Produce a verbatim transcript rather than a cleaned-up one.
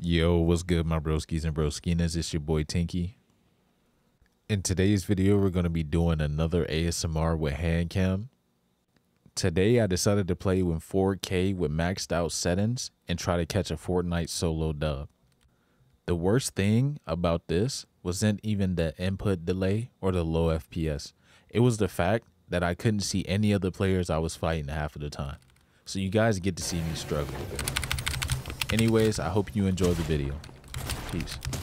Yo, what's good, my broskies and broskinas? It's your boy Tinky. In today's video, we're going to be doing another A S M R with hand cam. Today, I decided to play with four K with maxed out settings and try to catch a Fortnite solo dub. The worst thing about this wasn't even the input delay or the low F P S. It was the fact that I couldn't see any of the players I was fighting half of the time. So you guys get to see me struggle. Anyways, I hope you enjoy the video. Peace.